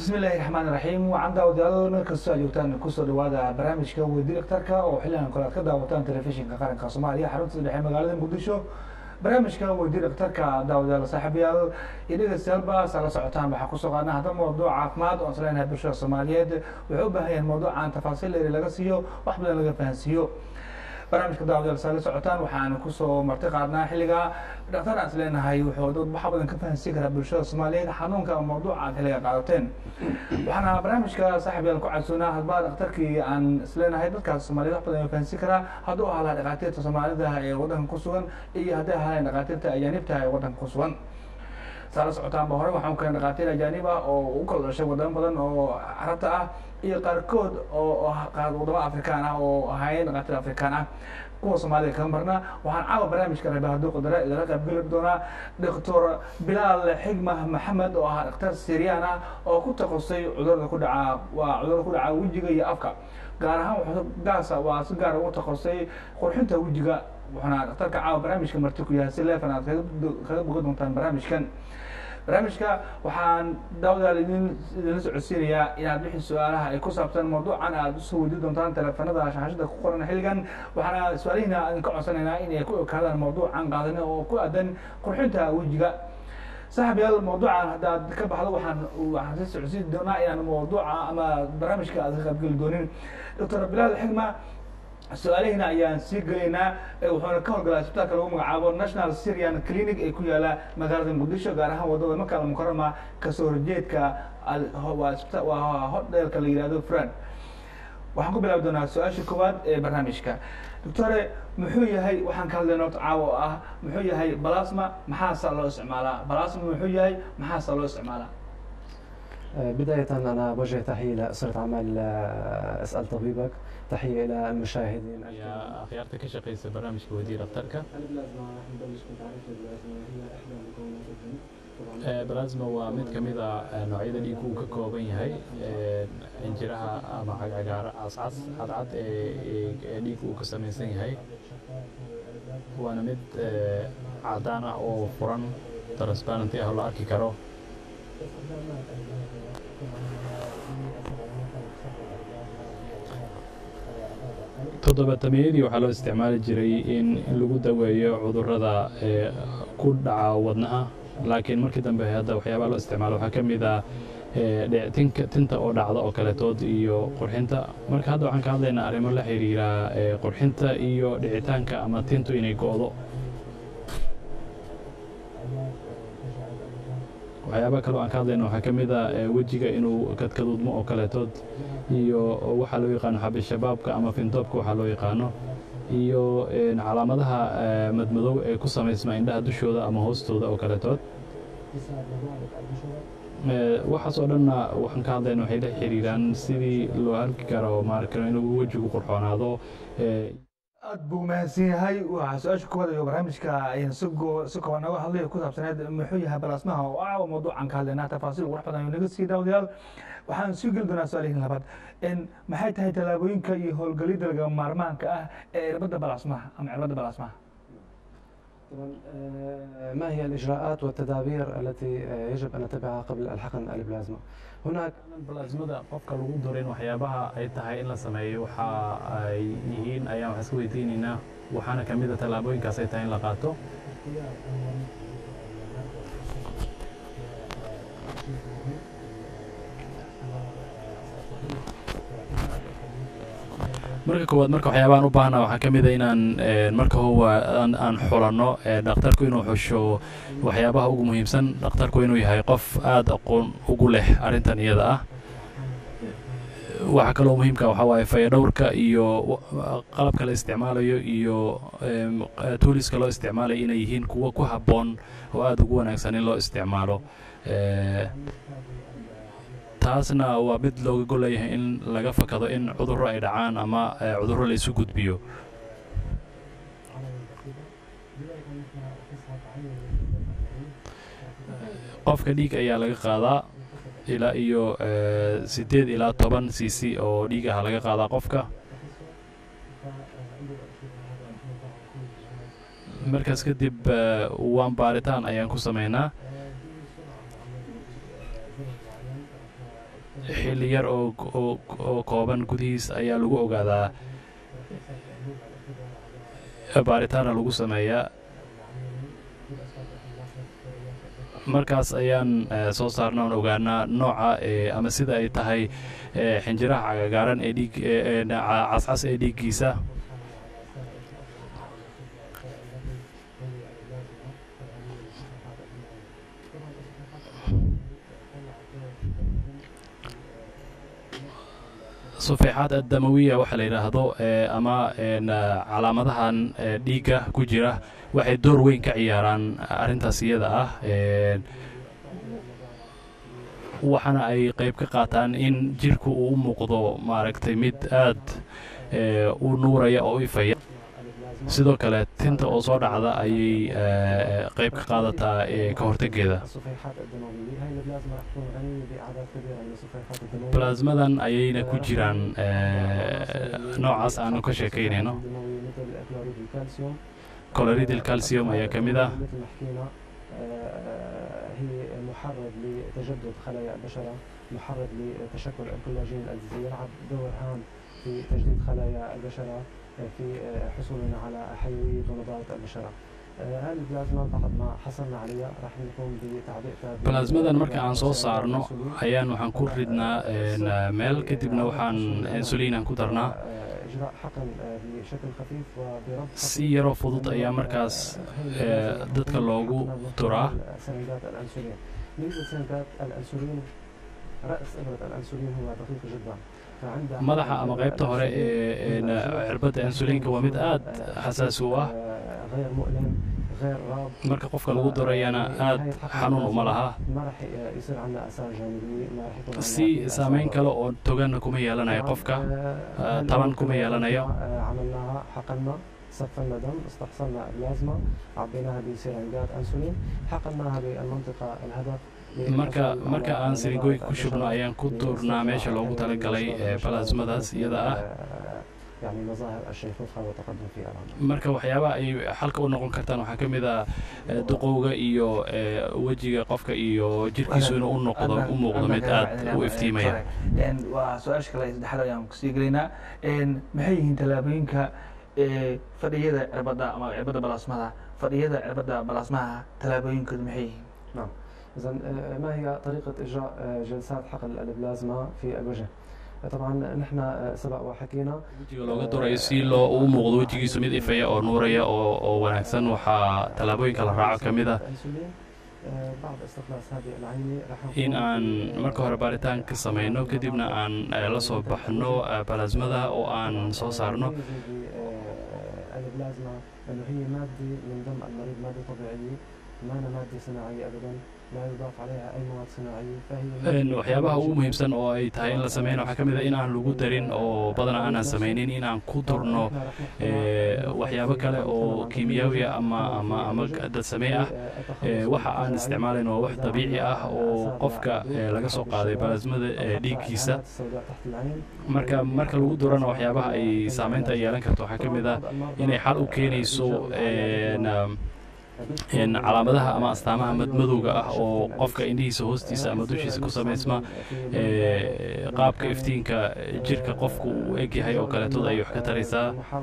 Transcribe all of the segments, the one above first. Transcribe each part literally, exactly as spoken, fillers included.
بسم الله الرحمن الرحيم وعن داوديال مركز جوجتان كسو دوادا برنامجka weydii dhaqtarka oo xilligan kale ka daawataan telefishinka qaranka Soomaaliya xarunta dhexe magaalada Muqdisho barnaamijka weydii dhaqtarka daawadyaal saaxiibayaal idiga salba sala socotaan waxa ku soo qaadnaa hada mowduuc caafimaad oo saleenahay bulshada Soomaaliyeed wuxuu u baahan yahay mowduucan tafaasiil dheeri laga siiyo wax badan laga fahansiiyo barnaamijka daawadyaal sala socotaan waxaan ku soo marti qaadnaa xilliga dhaqtar aan saleenahay wuxuu dad wax badan ka fahansiin kara bulshada Soomaaliyeed xanuunka mowduuca xilliga qaadateen waxaana barnaamijka saaxiibayaal ku codsanaa hadba dhaqtarkii aan saleenahay dadka Soomaaliyeed wax badan fahansiin kara haduu ahaa dhaqaatiirta Soomaalida ee wadanka ku sugan iyo haddii ahaa dhaqaatiirta ajaanibta ee wadanka ku sugan sala socotaan hore waxaan ka dhaqaatiir ajaanib ah oo u kala dhashay wadamo badan oo Carabta ah iyo qaarkood oo qaar wadamo Afrikaan ah oo ahayn dhaqaatiir Afrikaan ah kuwa Soomaaliya ka marna waxaan caawa barnaamijka rabaa haduu qadara ila qayb gali doona Doctor Bilal Xigmah Maxamed oo ah dhaqtar Syrian ah oo ku takhasusay cudurada ku dhaca waa cudurada ku dhaca wajiga iyo afka gaar ahaan wuxuu gaas waa si gaar ah u takhasusay qurxinta wajiga waxaana dhaqtarka caawa barnaamijka marti ku yahay si leefan aad kaga bogan doontaan barnaamijkan barnaamijka waxaan daawadyaal idin idin socodsiinayaa inaad wixii su'aalaha ay ku saabsan mowduucan aad u soo weydiin doontaan telefoonada shaashada ku qoran xilligan waxaana su'aalihiina aan ka codsanaynaa inay ku ekaadaan mowduucan qaadana oo ku aadan qurxinta wajiga saaxiibayaal mowduucan haddaad ka baxdo waxaan waxaan si socodsiin doonaa inaan mowduuca ama barnaamijka aad ka qaybgeli doonin Doctor Bilal Xigmah سؤالهنا أيان سيجلنا وحنا كهر جلسة بتاعك لو مجعبو National Syrian Clinic إكو يلا مقالة مقدسة جارها وضوء مكان المكرمة كسورجيت ك هو سبت وهو ده كلي هذا فرد وحنقول بلا بدنا سؤال شكوات برنامجك دكتور محوية هاي وحن كهذا نوت عاو آه محوية هاي بلاسما محاصل الله استعمالها بلاسما محوية هاي محاصل الله استعمالها بداية أنا بوجه تحية لأسرة عمل اسأل طبيبك تحية إلى المشاهدين يا خيارتك ايش قيس برنامج ودي دكتورك بلازما waa mid kamid ah noocyada dhiigga uu ka kooban yahay injiraha ama cagaar cascas cadcad ee dhiigga uu ka samaysan yahay waana mid cadaan ah oo furan transparent ah oo la arki karo toddobaatameeyadii waxaa loo isticmaali jiray in lagu daweeyo cudurrada ku dhaca wadnaha laakiin markii dambe hadda waxyaabaha loo isticmaalo waxaa ka mid ah tinka tinta oo dhacda oo kaletood iyo qurxinta marka hadda waxaan ka hadlaynaa arrimo la xiriira qurxinta iyo dhicitaanka ama tintu inay go'do waxyaaba kale oo aan ka hadlayno waxaa ka mid ah wejiga inuu kadkaduudmo oo kaletood iyo waxaa loo yaqaano xabi shabaabka ama fintoobka waxaa loo yaqaano iyo calaamadaha madmadow ee ku samaysma indhaha dushooda ama hoostooda oo kaletood waxaas oo dhanna waxaan ka hadlayno waxay la xiriiraan sidii loo halki karo maarka inuu wejigu qurxoonaado aad buu mahadsan yahay waxa su'aasha koowaad ee barnaamijka ayaan si si kooban uga hadlay ku saabsaneed muxuu yahay balaasmaha oo ah mowduucan ka hadlaynaa tafaasiil wax badan oo naga sii daawadayaal waxaan sii gal doonaa su'aalaha labaad in maxay tahay talaabooyinka iyo howlgalida laga maarmaanka ah ee irbada balaasmaha ama irbada balaasmaha ما هي الإجراءات والتدابير التي يجب أن نتبعها قبل الحقن البلازما؟ هناك بلازمada qofka lagu dorin waxyaabaha ay tahay in la sameeyo waxa ay yihiin ayaan wax isku weydiinayna waxaana kamid ah talaabooyinkaas ay tahay in la qaato marka koowaad marka waxyaabahan u baahnaa waxaa ka mid ah inaan marka hore aan xulanno dhakhtarku inuu xusho waxyaabaha ugu muhiimsan dhakhtarku inuu yahay qof aad aqoon ugu leh arrintan iyada ah waxa kaloo muhiimka waxaa waaye fayadhowrka iyo qalabka la isticmaalayo iyo tuuliska loo isticmaalayo inay yihiin kuwo ku habboon oo aad ugu wanaagsan in loo isticmaalo taasna waa mid looga goleeyahay in laga fakado in cudurro ay dhacaan ama cudurro la isu gudbiyo qofka dhiig ayaa laga qaadaa ilaa iyo sideed ilaa toban cc oo dhiig ah laga qaadaa qofka markaas kadib waan baaritaan ayaan ku sameynaa xilli yar oo oo kooban gudihiis ayaa lagu ogaadaa baaritaana lagu sameeyaa markaas ayaan soo saarna oon ogaanaa nooca ama sida ay tahay xinjiraha cagagaaran ee dhiig cascas ee dhiiggiisa sufeexaad addamawiya waxa la yidhaahdo ama calaamadahan dhiigga ku jira waxay door weyn ka ciyaaraan arrintaas iyada ah waxaana ay qayb ka qaataan in jirku uu u muuqdo maaragtay mid aad u nuuraya oo ifaya sidoo kale tinta oo soo dhacda ayay qayb ka qaadataa ka hortegeeda blasmadan ayayna ku jiraan noocaas aanu ka sheekaynayno coloridal calcium ayaa ka mid ah هي محرض لتجدد خلايا البشرة محرض لتشكل الكولاجين الذي يلعب دور هام في تجديد خلايا البشرة في حصولنا على حيوية ونضارة البشرة هذه البلازما بعد ما حصلنا عليها راح نقوم بتعبئتها بلازماdan marka aan soo saarno ayaan waxaan ku ridnaa meel kadibna waxaan insulin aan ku darnaa si yaroo fudud ayaa markaas dadka loogu turaa madaxa ama qaybta hore ee cirbadda insuliinka waa mid aad xasaasi u ah marka qofka lagu durayana aad xanuun uma laha si saamayn kale oo toganna kuma yeelanayo qofka taban kuma yeelanayo صفنا دم استحصلنا بلازما عبيناها بسرنجات انسولين حقناها بالمنطقه الهدف marka marka aan siringooyinka ku shubno ayaan ku durnaa meesha loogu talagalay balaasmadaas iyada ah يعني مظاهر الشيخوخة وتقدم في العمر marka waxyaabaha ay xalka u noqon kartaan waxaa ka mid ah duqowga iyo wejiga qofka iyo jirkiisu inuu u noqdo u muuqdo mid aad u iftiimaya waa su-aasha kale saddexaad ayaan kusii gelaynaa maxay yihiin tallaabooyinka fadhiyada cirbadda ama cirbadda balaasmada fadhiyada cirbadda balaasmaha tallaabooyinkoodu maxay yihiin نعم إذا ما هي طريقة إجراء جلسات حقن البلازما في الوجه طبعا نحن سبق وحكينا wejiga looga durayo si loo u muuqdo wejigiisu mid ifaya oo nuuraya oo oo wanaagsan waxaa tallaabooyinka la raaco ka mid ah in aan marka hore baaritaan ka samayno kadibna aan la soo baxno balaasmada oo aan soo saarno البلازما لأنه هي مادة من دم المريض مادة طبيعية ما أنا مادة صناعية أبدا لا يضاف عليها أي مواد صناعية فهي waxyaabaha ugu muhiimsan oo ay tahay in la sameeyo waxaa ka mid ah in aan lagu darin oo badanaa aanan samaynin in aan ku durno waxyaabo kale oo kiimiyaawi ah ama ama ama dad samee ah waxa aan isticmaalayno waa wax dabiici ah oo qofka laga soo qaaday balaasmada dhiiggiisa marka marka lagu durana waxyaabaha ay saamaynta ay yeelan karto waxaa ka mid ah inay xal u keenayso calaamadaha ama astaamaha madmadowga ah oo qofka indhihiisa hoostiisa ama dushiisa ku samaysma qaabka iftiinka jirka qofku uu eg yahay oo kaleetood ay wax ka taraysaa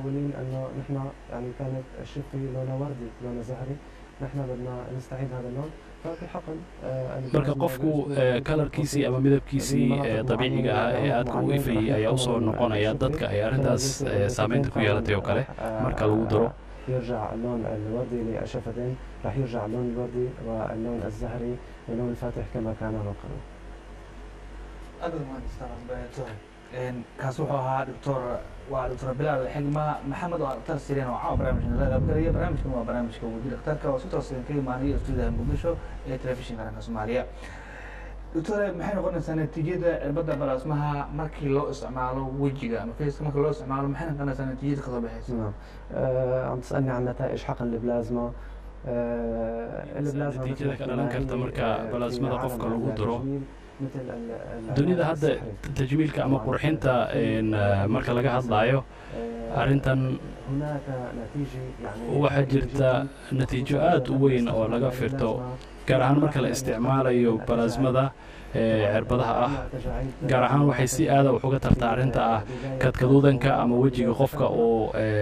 marka qofku kalarkiisii ama midabkiisii dabiiciga ah ee aadka u ifayay ayaa usoo noqonaya dadka ay arrintaas saamaynta ku yeelatay oo kale marka lagu daro يرجع اللون الوردي للشفتين راح يرجع اللون الوردي واللون الزهري واللون الفاتح كما كان من قبل. أقدر ما نستغرب إن كاسوحها دكتور ودكتور بلال الحلمة محمد وأكثر سيرين وعاو برامج لا أبكرية برامج كم برامج كودي دكتور كوسط سيرين كي ماني أستاذ مقدشو تلفزيون على الصومالية. دكتور محن قلنا سنة تجد بدأ بلاسمها مركي لو استعماله وجهه ما في مركي لو استعماله محن قلنا سنة تجد خطأ بحيث. نعم. آه عم تسألني عن نتائج حقن البلازما. آه البلازما نتيجة كان أنكرت مركا بلازما قفك لو درو. dunida hadda tajmiilka ama qurxinta marka laga hadlaayo arrintan waxaa jirta natiijo aad u weyn oo laga firto gaar ahaan marka la isticmaalayo balaasmada cirbadaha ah gaar ahaan waxay si aada wax uga tartaa arrinta ah kadkaduudanka ama wejiga qofka oo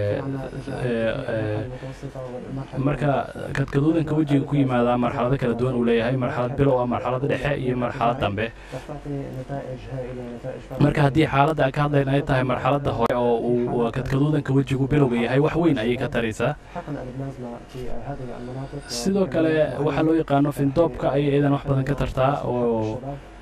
marka kadkaduudanka wejiga ku yimaada marxalado kala duwan uu leeyahay marxalad bilow ah marxalad dhexe iyo marxalad dambe marka haddii xaaladda ka hadlayn ay tahay marxaladda hore oo uu kadkaduudanka wejigu bilowga yahay wax weyn ayay ka taraysaa sidoo kale waxaa loo yaqaano findoobka ayay iyadan wax badan ka tartaa oo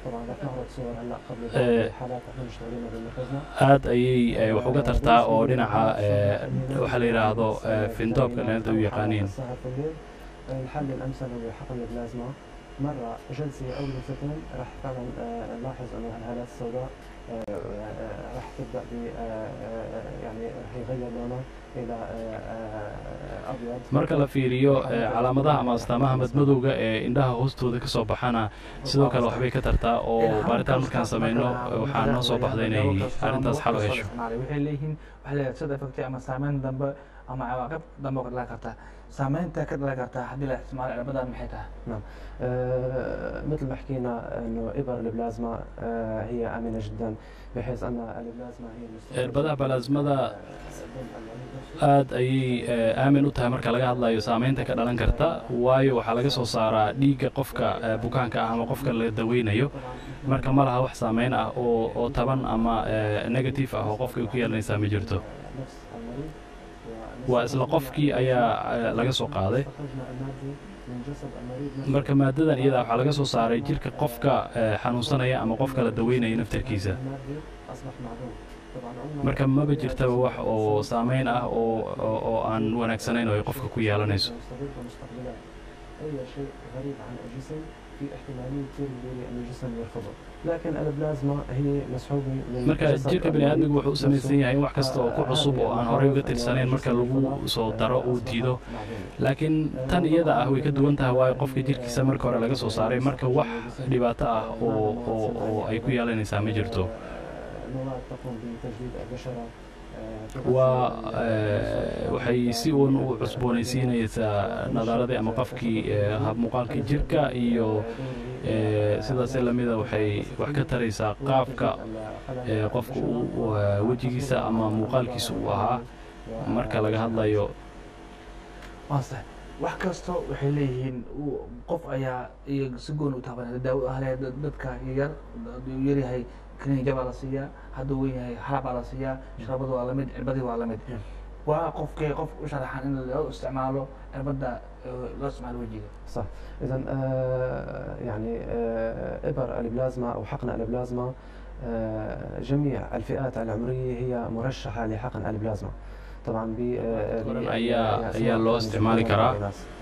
aad ayay wax uga tartaa oo dhinaca waxaa la yidhaahdo findoobka neelda u yaqaaniin الحل الأمثل هو حقن البلازما مرة جلسة أو جلستين راح فعلا نلاحظ أنه الهالات السوداء راح تبدأ ب يعني راح يغير لونه إلى أبيض. marka la fiiriyo calaamadaha ama astaamaha madmadowga ee indhaha hoostooda ka soo baxana sidoo kale waxbay ka tartaa oo baaritaan markaan sameyno waxaa noo soo baxday inay arrintaas xal u hesho. waxay leeyihiin waxa la yidhahda side effect ama saameyn dambe ama cawaaqib dambe oo ka dhalan karta saameynta ka dhalan karta haddii la isticmaalo cirbadan maxay tahay؟ نعم مثل ما حكينا انه ابر البلازما هي امنه جدا بحيث ان البلازما هي cirbadaha balaasmada aad ayay aamin u tahay marka laga hadlayo saameynta ka dhalan karta waayo waxaa laga soo saaraa dhiigga qofka bukaanka ah ama qofka la daweynayo marka ma laha wax saameyn ah oo oo taban ama negative ah oo qofka ku yeelanaysa ma jirto waa isla qofkii ayaa laga soo qaaday marka maadadan iyada waxaa laga soo saaray jirka qofka xanuunsanaya ama qofka la daweynaya naftarkiisa marka maba jirtaba wax oo saameyn ah oo oo aan wanaagsanayn oo ay qofka ku yeelanayso في احتمالية كثير كبيرة إنه الجسم يرفضه، لكن البلازما هي مسحوبة من marka jirka bini'aadmigu wuxuu u samaysan yahay in wax kasta oo ku cusub oo aan horey uga tirsanayn marka lagu soo daro uu diido laakiin tan iyada ah way ka duwan tahay waayo qofka jirkiisa marka hore laga soo saaray marka wax dhibaato ah oo oo oo ay ku yeelanaysaa ma jirto waa waxay si uun u cusboonaysiinaysaa nadaaradii ama qofkii hab muuqaalkii jirka iyo sidaas lamida waxay wax ka taraysaa qaabka qofka wejigiisa ama muuqaalkiisa uu ahaa marka laga hadlayo wax kasto waxay leeyihiin qof ayaa si goon u taabanaya daawo ahlee dadka yar yaryahay kaniinja baa la siiyaa hadduu weyn yahay xalab baa la siiyaa sharabadu waa lamid cirbadii waa lamid waa qofkee qof u sharaxan in loo isticmaalo cirbada loo isticmaalo wejiga صح اذا آه يعني آه ابر البلازما او حقن البلازما آه جميع الفئات العمريه هي مرشحه لحقن البلازما طبعا ب ayaa loo isticmaali karaa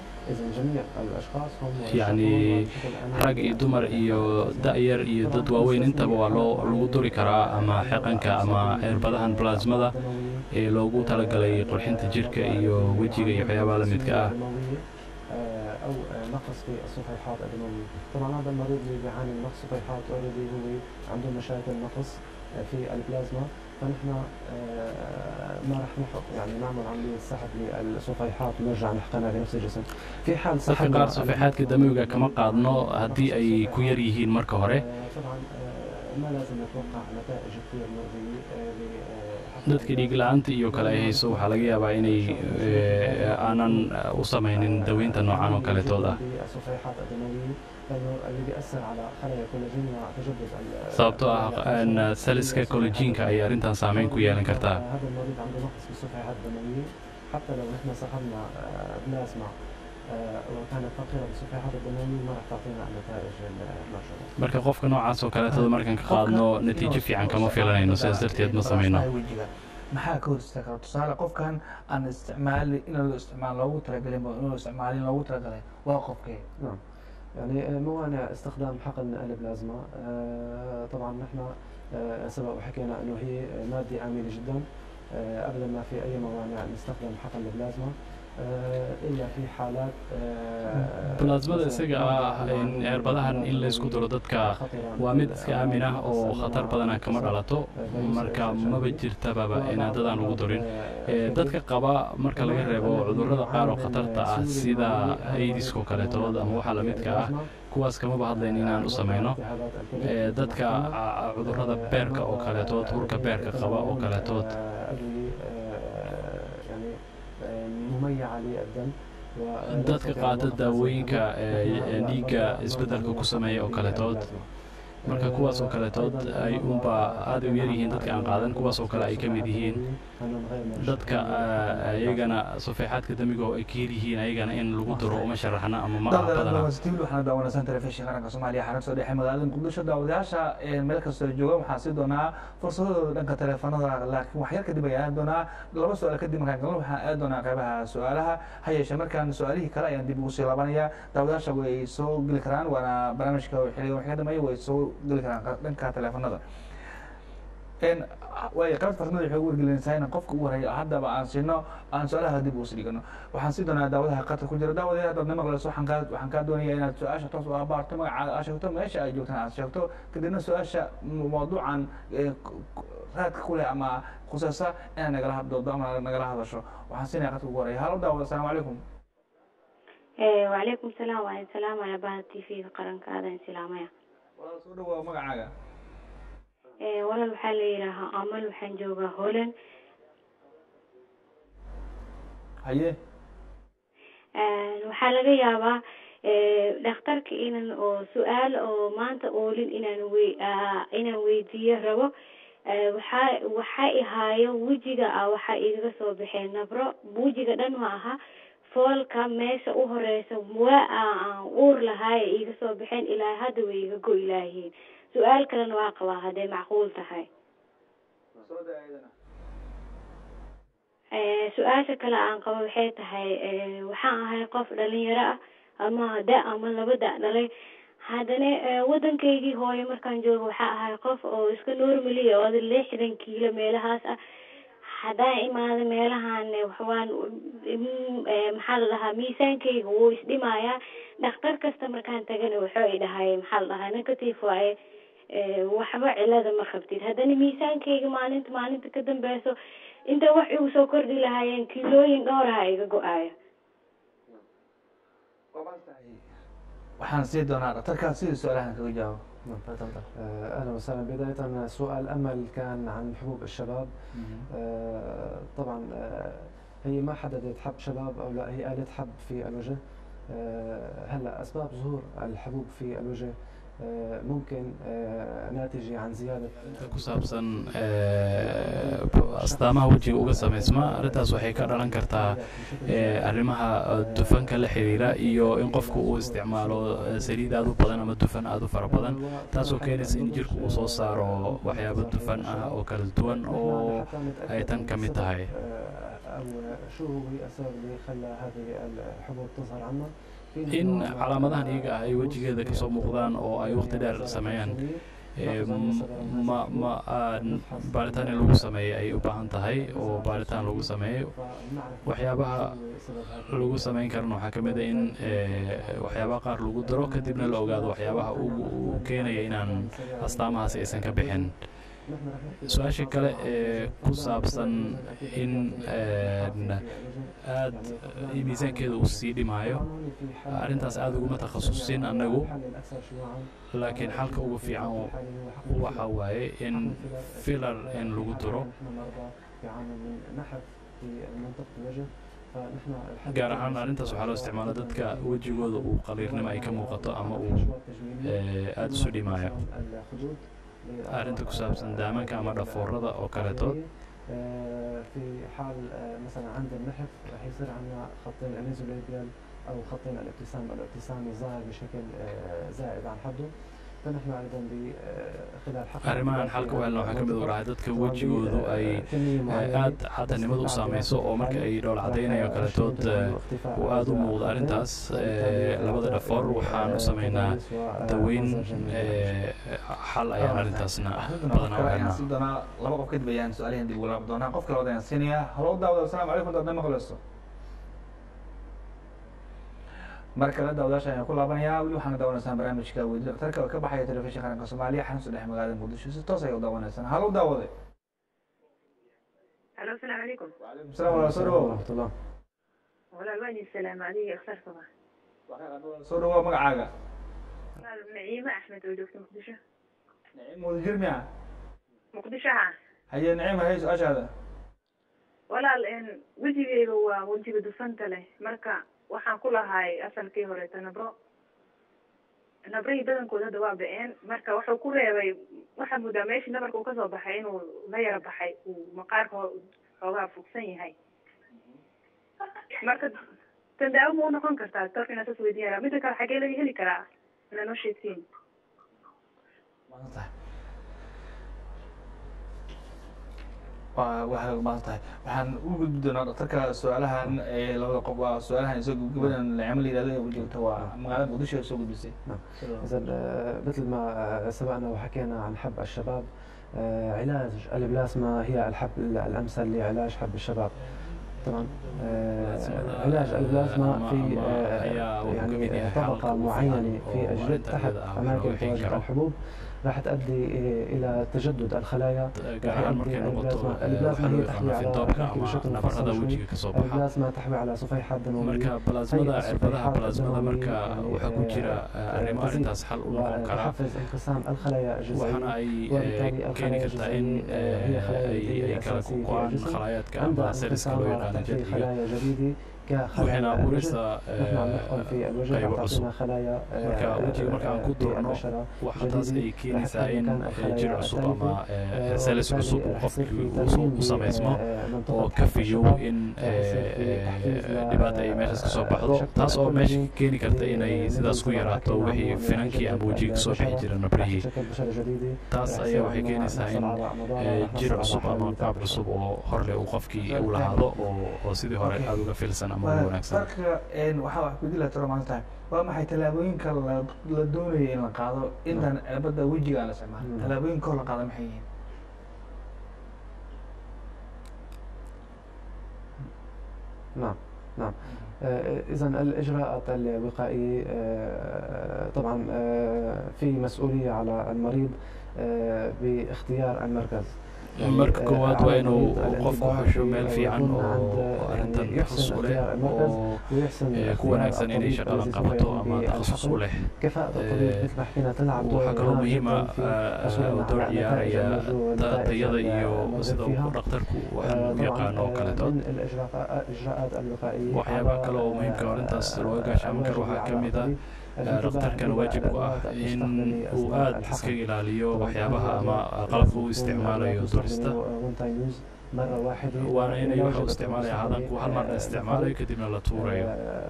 يعني rag iyo dumar iyo da'yar iyo dad waaweyn intaba waa loo lagu duri karaa ama xiqanka ama cirbadahan balaasmada ee loogu talagalay qurxinta jirka iyo wejiga iyo waxyaabaha la midka ah أو نقص في الصفيحات الدموية. طبعا هذا المريض اللي بيعاني من نقص صفيحات أوريدي هو عنده مشاكل نقص في البلازما فنحن ما راح نحق يعني نعمل عملية سحب للصفيحات ونرجع نحقنها لنفس الجسم. في حال سحب qaar صفيحaadka damiga kama qaadno haddii ay ku yar yihiin marka hore طبعا ما لازم نتوقع نتائج كثير مرضية dadka dhiig la'aanta iyo kale ay hayso waxaa laga yaabaa inay aanan u samaynin daweynta noocan oo kaletood ah sababtoo ah saliska collagenka ay arrintan saameyn ku yeelan kartaa حتى لو نحن سحبنا بلازما وكانت فقيرة بالصفيحات الدموية ما راح تعطينا النتائج المرجوة. marka qofka noocaas oo kaleetada markaan ka qaadno natiijo fiican kama filanayno sidaas darteed ma samayno maxaa ka hor istaagi kara tusaale qofkan aan isticmaali in loo isticmaal loogu talagalin in loo isticmaalin loogu talagalay waa qofkee نعم يعني موانع استخدام حقن البلازما طبعا نحن سبق وحكينا انه هي مادة آمنة جدا ابدا ما في اي موانع نستخدم حقن البلازما إلا في حالات بلازمada isaga ah cirbadahan in la isku daro dadka waa mid iska aamin ah oo khatar badana kama dhalato marka maba jirtababa inaan dadaan lagu darin dadka qaba marka laga reebo cudurrada qaar oo khatarta ah sida aidiska kaleetood ama waxa la midka ah kuwaas kamaba hadlayn inaan u samayno dadka cudurrada beerka oo kaleetood hurka beerka qaba oo kaleetood dadka qaata daawooyinka dhiigga isbeddelka ku sameeya oo kaletood marka kuwaas oo kaletood ay unba aad u yar yihiin dadka aan qaadan kuwaas oo kale ay ka mid yihiin dadka ayagana sufeexaadka damiga oo ay ka hel yihiin ayagana in lagu daro uma sharaxna ama ma aha badana waxaan daawanaysan telefishin qaranka Soomaaliya xarunta dhexe magaalada Muqdisho daawadayaasha meel kasta jooga waxaan si doonaa fursadooda dhanka telefoonada laakiin wax yar kadib ayaan doonaa laba su'aal kadib markaan galno waxaan aad doonaa qaybaha su'aalaha hayeeshe markaan su'aalihii kale ayaan dib ugu sii laabanaya daawadayaasha way soo geli karaan waana barnaamijka xilliga wax ka dhameeyay way soo geli karaan dhanka telefoonada in way qaybta farsamada waxay ugu wargelinaysaa in qofka ugu horeeya haddaba aan siino aan su'aalaha dib u sii dhigano waxaan si doonaa daawadaha qatar ku jira daawadaha haddaad nima maqlayso waxaan kaa waxaan kaa doonayaa inaad su'aasha toos u abaarto magacaaga aad sheegto meesha ay joogtaan aad sheegto kadibna su'aasha mawduucan raadka ku leh ama khusaysa inaad nagala hadloodo ama nagala hadasho waxaan siinayaa qadka ugu horeeya halo daawada asalaamu calaykum وعليكم السلام وعليكم السلام على بعض تي في قرن كذا سلامية. والله سودو ومقعاga. إيه والله الحال يراها عمل وحنجوجا هولن. هيه. waxaa laga yaabaa dhakhtarka inaan oo su'aal oo maanta oolin inaan wey inaan weydiiyo rabo waxa waxa ihaayo wajiga ah waxa iga soo baxeen nabro wajiga dhan ma aha foolka meesha u horeysa waa aan uur lahaay iga soo baxeen ilaa hadda way iga go ilaahiin su'aal kalena waa qabaa haday macquul tahay su-aasha kale aan qabo waxay tahay waxaan ahay qof dhalinyaro ah ama da ama laba da dhalay haddana waddankaygii hooyo markaan joogo waxaa ahay qof oo iska normaliya oo lixdan kiilo meelahaas ah haddaan imaado meelahan waxwaan maxaa la dhahaa miisaankayga wuu isdhimayaa dhakhtar kasta markaan tagana wuxuu i dhahay maxaa la dhahaa negative waaye waxba cilada ma qabtid haddana miisaankayga maalinta maalinta ka dambeyso inta wax igu soo kordhi lahaayeen kiilooyin dhowraha iga go-aaya waxaan sii doonaa dhakhtarkaa sidii su-aalahan kaga jawaabo أهلا وسهلا. بداية سؤال أمل كان عن حبوب الشباب. طبعا هي ما حددت حب شباب أو لا هي قالت حب في الوجه. هلا أسباب ظهور الحبوب في الوجه ممكن ناتجة عن زيادة ku saabsan astaamaha wajiga uga samaysma arrintaas waxay ka dhalan kartaa arrimaha dufanka la xiriira iyo in qofku uu isticmaalo saliid aad u badan ama dufan aad u fara badan taasoo keenaysa in jirku uu soo saaro waxyaabo dufan ah oo kala duwan oo ay tan ka mid tahay شو هو السبب اللي خلى هذه الحبوب تظهر عنا in calaamadahan iyaga ah ay wejigeeda ka soo muuqdaan oo ay waqti dheer sameeyaan ma ma baaritaan in lagu sameeyo ay u baahan tahay oo baaritaan lagu sameeyo waxyaabaha lagu samayn karana waxaa ka mid ah in waxyaabaha qaar lagu daro kadibna la ogaado waxyaabaha uu keenaya inaan astaamahaasi aysan ka bixin su-aasha kale ee ku saabsan in aad miisaankeeda uu sii dhimaayo arrintaas aad uguma takhasusin annagu laakiin xalka ugu fiican waxa waaye in filar in lagu daro gaar ahaan arrintaas waxaa loo isticmaala dadka wejigooda uu qaliirnimo ay ka muuqato ama uu aada isu dhimaayo arrinta ku saabsan daamanka ama dhafoorada oo kaletood في حال مثلا عند النحف راح يصير عندنا خطين الانيزوليبيال او خطين الابتسام الابتسام الظاهر بشكل زائد عن حده فنحن ايضا بخلال حلقه arrimahan xalka weelna waxaa ka mid warahay dadka wejigoodu ay aad xatanimadu u saamayso oo marka ay dhowl cadaynayo kaletood uu aad u muuqdo arrintaas labada dhafoor waxaan u samaynaa daweyn xal ayaan arrintaasna badanaa waxaan siin doonaa laba qof kadib ayaan su-aalahan dib ugu laab doonaa qofka labaad ayaan siinayaa halo daawada asalaamu calaykum daadna maqlayso mar kale daawadayaasha ayaan ku laabanayaa weli waxaana daawanaysaan barnaamijka weydiin dhakhtarka oo ka baxaya telefishinka qaranka soomaaliya xarunta dhexe magaalada muqdisho si toos ay u daawanaysaan halo daawade الو السلام عليكم. وعليكم السلام ورحمة الله ورحمة الله. والله الوالد السلام عليكم اختار صباح. soo dhawaad magacaaga نعيمة أحمد وجوكت مقدشة. نعيم wadajir miya مقدشة ها. haye naciim haye su-aashaada ولا الآن وجهي هو وجهي بدفنت له مركا وحن كلها هاي أصل كي هو تنبرو نبري بدن كذا دواء بين مركا وحو كله يبي وحن مدامش نبرك وكذا بحين وغير بحين ومقارك هو فوكسين هاي مركا تنداو مو نكون كرتا تركي ناس سويدية متى كان حكي لي هلي كرا لأنه شيتين maanta waa waxay maanta tahay waxaan u gudbi doonaa dhakhtarka su-aalahan ee labada qof waa su-aalahan isagoo gabadan lacamo la yidhahdo ee joogta waa magaalada muqdisho ay soo gudbisay إذا مثل ما سبقنا وحكينا عن حب الشباب علاج البلازما هي الحب الأمثل لعلاج حب الشباب طبعا علاج البلازما في يعني طبقة معينة في الجلد تحت أماكن تواجد الحبوب راح تؤدي إلى تجدد الخلايا. البلازما هي تحوي على بشكل مفصل شوي. البلازما تحوي على صفيحات دموية. marka plasmada cirbadaha plasmada marka waxa ku jira arrimo arintaas xal u noqon kara تحفز انقسام الخلايا الجذعية. waxaana ay keeni kartaa in ay kala ku go'aan khalaayadka ama seliska loo yaqaano jadhiga خلايا جديدة waxayna abuuraysaa qaybo cusub marka wejiga marka aan ku durno waxa taas ay keenaysaa in jir cusub ama selis cusub uu qofkii u samaysmo oo ka fiyow in dhibaata ay meeshaas kasoo baxdo taas oo meesha keeni karta inay sidaas ku yaraato wixii finankii ama wejiga kasoo bixi jira nabrihii taas ayaa waxay keenaysaa in jir cusub ama qaab cusub oo horle uu qofkii u lahaado oo sidii hore aada uga filsan darka waxaa wax kudi laha tiro maanta tahay waa maxay tallaabooyinka la doonaya in la qaado intaan cirbada wejiga aan la isticmaalin tallaabooyinka hor la qaado maxay yihiin نعم نعم إذا الإجراءات الوقائية طبعا في مسؤولية على المريض باختيار المركز. marka koowaad waa inuu qofku xusho meel fiican oo arrintan takhas u leh oo ku wanaagsan inay shaqadan qabato ama takhasus u leh waxaa kaloo muhiima oo door ciyaaraya tayada iyo sida uu dhakhtarku waxaan u yaqaano oo kaleeto waxyaabaha kale oo muhiimka arrintaas looga gaashaaman karo waxaa ka mid ah dhakhtarkan waajib ku ah in uu aada iskaga ilaaliyo waxyaabaha ama qalabka uu isticmaalayo durista waana inay waxa uu isticmaalaya hadanku hal mar la isticmaalayo kadibna la tuurayo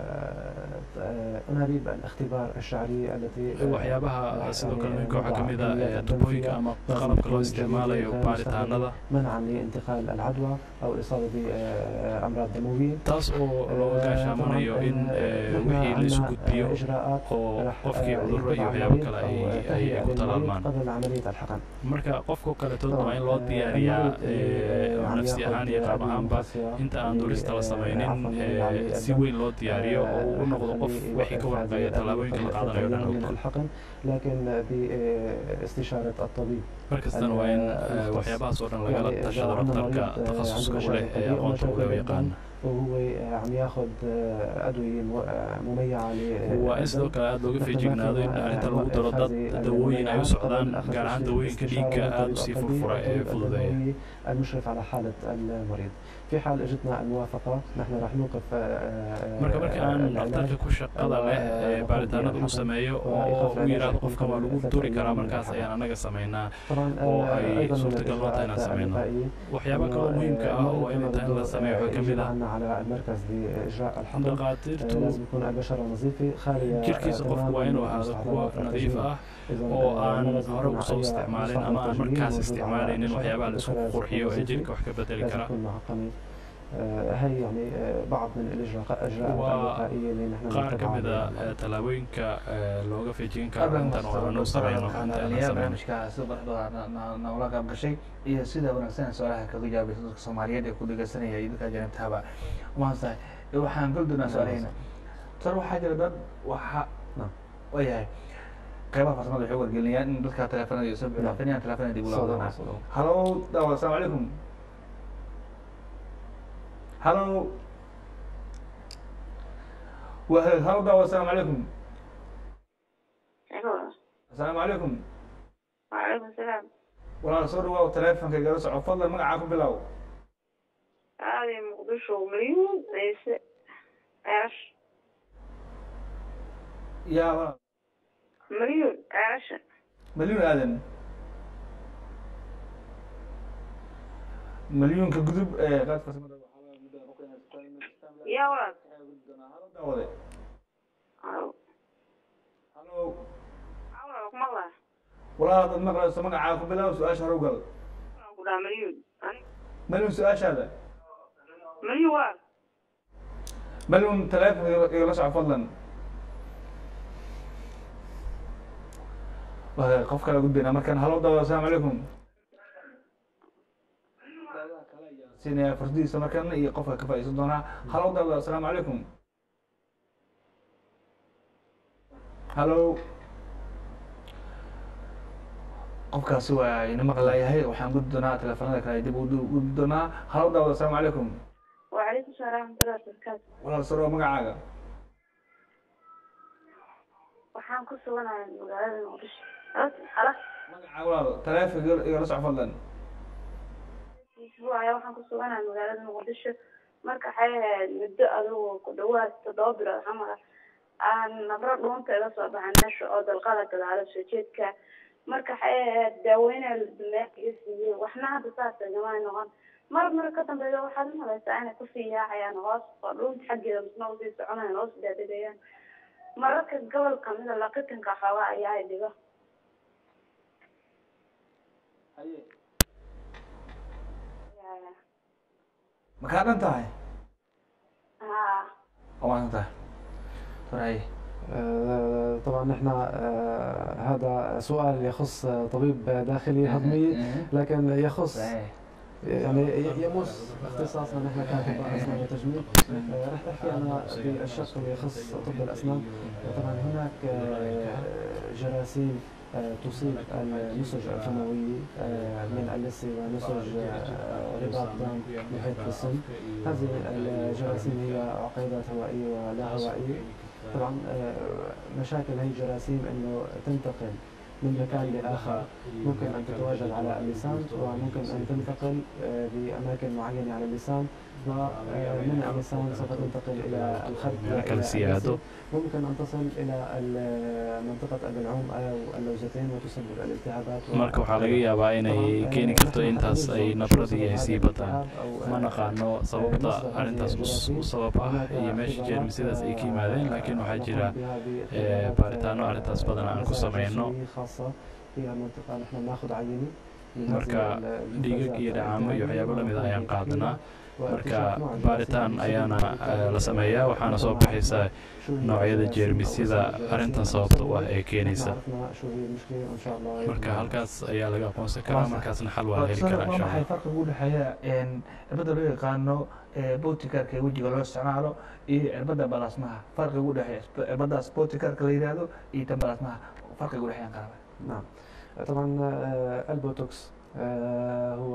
waxyaabaha sidoo kale muhiimka waxaa ka mid ah tubooyinka ama qalabka loo isticmaalayo baaritaanada taas oo looga gaashaamanayo in wixii la isu gudbiyo oo qofkii cudurro iyo waxyaabo kale ay ku talaalmaan marka qofka kaletood waa in loo diyaariyaa nafsi ahaan iyo qaab ahaanba inta aan durista la samaynin si weyn loo diyaariyo oo uu noqdo qof wixii ka warqaya tallaabooyinka la qaadanayo dhan og لكن باستشارة الطبيب. markastana waa in waxyaabahaas oo dhan lagala tashado dhakhtarka takhasuska u leh ee aqoonta u leh u yaqaan وهو عم ياخذ أدوية مميعة waa in sidoo kale aada looga feejignaado in arrinta lagu daro dad dawooyin ay u socdaan gaar ahaan dawooyinka dhiigga aada usii furfura ee fududeeya المشرف على حالة المريض. في حال اجتنا الموافقة نحن راح نوقف marka marka aan dhakhtarka ku shaqada leh ee baaritaanada uu sameeyo oo uu yidhaahdo qofkan waa lagu duri karaa markaas ayaan anaga samaynaa oo ay suurtagal noo tahay inaan sameyno waxyaaba kaloo muhiimka ah oo inay tahay in la sameeyo waxaa ka mid ah dhakhaatiirtu jirkiisa qofku waa inuu ahaado kuwa nadiif ah oo aan hore usoo isticmaalin ama aan markaas isticmaalaynin waxyaabaha la isku qurxiyo ee jirka wax ka bedeli kara هي يعني بعض من الإجراءات الوقائية اللي نحن qaar ka mid ah tallaabooyinka looga feejin karo intaan oo aan u sameyno barnaamijka sida baxda nagula qayb gashay iyo sida wanaagsan su'aalaha kaga jawaabaysa dadka Soomaaliyeed ee ku dhageysanaya iyo dadka ajaanibtaba maanta waxaan kala doonaa su'aalahayna tar waxaa jira dad waxa نعم wayahay qaybaha farsamada waxay wargelinayaan in dadka teleefanada iyo soo bixinayaan teleefanada dib u laabtaan halo daawada assalaamu calaykum halo وهل هلا والسلام عليكم. أيوة. السلام عليكم. وعليكم السلام. والله صور واو تلفون كي جالس عفضل ما عاكم بلاو. هذه مقدشو مليون ليس عاش. يا الله. مليون عاش. مليون آدم. مليون كجذب قد قسم يا ولد. هلو. هلو. هلو. عاونك والله. والله هذا المقرأ سمع عاكم بلا سؤال شهر وقل. ولا مليون. مليون سؤال هذا. مليون واحد. مليون ثلاثة يرشع فضلا. قف كلا قد بينا مكان هلو دوا السلام عليكم. سيني فردي سمكان يقف كفاية صدنا هلو دوا السلام عليكم. هلو qofkaasi waa ina maqlayahay waxaan gudbi doonaa teleefanada kale dib u gudbi doonaa halo daawada assalaamu calaykum وعليكم السلام ورحمة الله وبركاته. walaal saro magacaaga waxaan ku suganahay magaalada Muqdisho. Hala. magacaaga walaal taleefanka igala soco fadlan Isbuucaya waxaan ku suganahay magaalada Muqdisho marka waxay ahayd muddo adigu ku dhawaad toddoba bilood camal aan nabro dhuunta iga soo baxay meesha oo dalqada gadaalo soo jeedka marka waxay ahayd daaweynaa la dumeeyay siiyay waxna hadda saas agama noqon mar mar ka dambeeyo waxaad malaysaa inay ku sii yaacayaan hoos oo dhuunta xaggeeda misna u sii soconayaan hoos daadegayaan mararka gobol kamida laqitanka xoogaa ayaa ay dhigo makaa dhan tahay haa waan tahay طيب طبعا نحن هذا سؤال يخص طبيب داخلي هضمي لكن يخص يعني يمس اختصاصنا نحن كاطباء اسنان وتجميل رح احكي انا بالشق اللي يخص طب الاسنان طبعا هناك جراثيم تصيب النسج الفموي من اللثة ونسج رباط دم محيط السن هذه الجراثيم هي عقيدات هوائية ولا هوائية طبعا مشاكل هي الجراثيم انه تنتقل من مكان لآخر ممكن أن تتواجد على اللسان وممكن أن تنتقل بأماكن معينة على اللسان ومن اللسان سوف تنتقل إلى الخد ممكن أن تصل إلى منطقة البلعوم أو اللوزتين وتسبب الالتهابات marka waxaa laga yaabaa inay keeni karto intaas ay nabradii ay sii bataan ma naqaano sababta arrintaas u sabab ah iyo meesha jeermisidaas ay ka yimaadeen laakiin waxaa jira baaritaano arrintaas badan aan ku sameyno marka dhiigag iyo dhacaamo iyo waxyaabo lamid ah ayaan qaadanaa marka baaritaan ayaana la sameeyaa waxaana soo baxaysa noocyada jeermisyada arrintan sababta u ah ee keenaysa marka halkaas ayaa laga aqoonsan karaa markaasna xal waa heli karaa insha Allah farqiga u dhaxeeya in cirbada loo yaqaano botikarka ee wejiga loo isticmaalo iyo cirbada balasmaha farqiga u dhaxeeya cirbadaas botikarka la yiraahdo iyo tan balasmaha farqiga u dhaxeeya qaraba نعم طبعا البوتوكس هو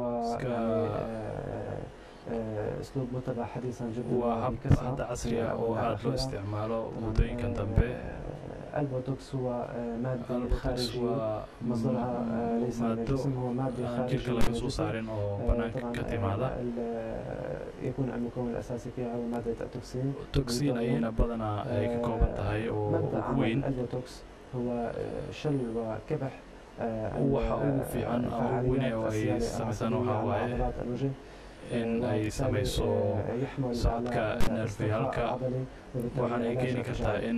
اسلوب متبع حديثا جدا وهب هذا عصري او aad loo isticmaalo muddooyinkan dambe البوتوكس هو مادة خارجية مصدرها ليس من الجسم هو مادة خارجية jirka laga soo saarin oo banaanka ka timaada يكون المكون الأساسي فيها هو مادة التوكسين توكسين ayayna badanaa ay ka kooban tahay oo ugu weyn البوتوكس هو شل وكبح waxa ugu fiican ama ugu weyn oo ay samaysan waxa waaye in ay samayso socodka neerfiyaalka waxaana ay keeni kartaa in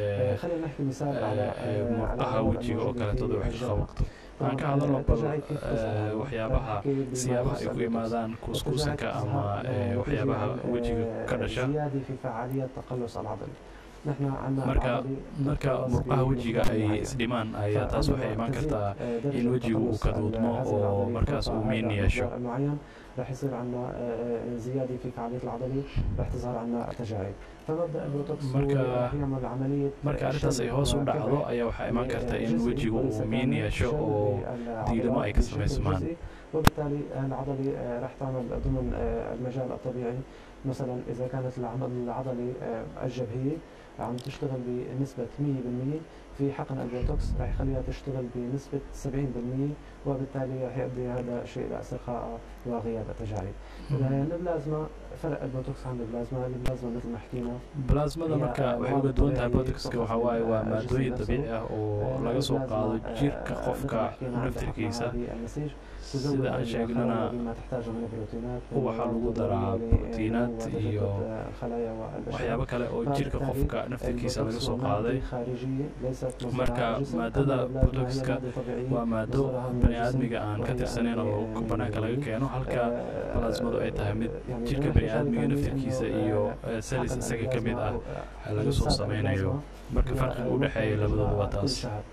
murqaha wejiga oo kaleetooda wax ka qabaqto aan ka hadalno bal waxyaabaha siyaabaha ay ku imaadaan kuuskuusanka ama waxyaabaha wejiga ka dhasha نحن عندنا marka العضلي marka murqaha wejiga ay isdhimaan ayaa taas waxay imaan kartaa in wejigu uu kaduudmo oo markaas uu miin yeesho معين راح يصير عندنا زياده في فعاليه العضلي راح تظهر عندنا تجاعيد فمبدا البوتوكس marka راح يعمل عمليه marka arrintaas ay hoos u dhacdo ayaa waxaa imaan karta in wejigu uu miin yeesho oo diilimo ay ka samaysmaan وبالتالي العضلي راح تعمل ضمن المجال الطبيعي مثلا اذا كانت العضلي الجبهيه عم تشتغل بنسبه مية بالمية في حقن البوتوكس راح يخليها تشتغل بنسبه سبعين بالمية وبالتالي راح يؤدي هذا الشيء الى استرخاء وغياب التجاعيد. البلازما فرق البوتوكس عن البلازما، البلازما مثل ما حكينا بلازمada marka waxay uga duwan tahay botoxka waxa waaye waa maadooyin dabiici ah oo laga soo qaado jirka qofka naftirkiisa sida aan sheegnana waxaa lagu daraa borotiinaad iyo waxyaabo kale oo jirka qofka naftirkiisa laga soo qaaday marka maadada botoxka waa maado bani aadmiga aan ka tirsanayn oo banaanka laga keeno halka balaasmadu ay tahay mid jirka bani aadmiga naftirkiisa iyo salis isaga ka mid ah laga soo sameynayo marka farqiga u dhexeeya labadooda waa taas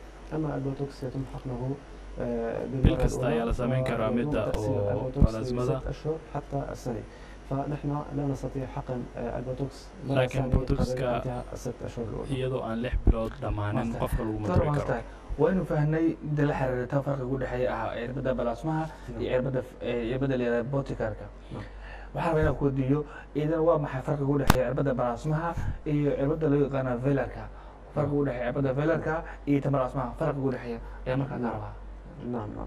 bil kasta ayaa la sameyn karaa midda oo balaasmada حتى السنة فنحن لا نستطيع حقن البوتوكس laakiin botoxka iyadoo aan lix bilood dhammaanin qofka lagu maturi karo waynu fahnay inta la xiriirta farqiga u dhexeeya ah cirbada balaasmaha iyo cirbada cirbada leedahay botikarka waxaa rabaa inaan ku weydiiyo idan waa maxay farqiga u dhexeeya cirbada balaasmaha iyo cirbada loo yaqaana velarka farqiga u dhexeeya cirbada velarka iyo tan balaasmaha farqiga u dhexeeya ayaa markaa ka rabaa نعم نعم